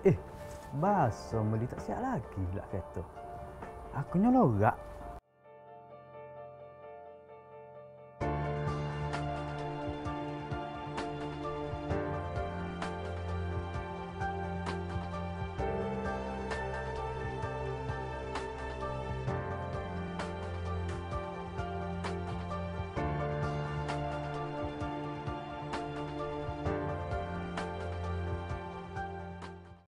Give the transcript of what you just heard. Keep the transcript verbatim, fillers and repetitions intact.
Eh, basuh beli tak siap lagi lah kata. Aku nyolorak.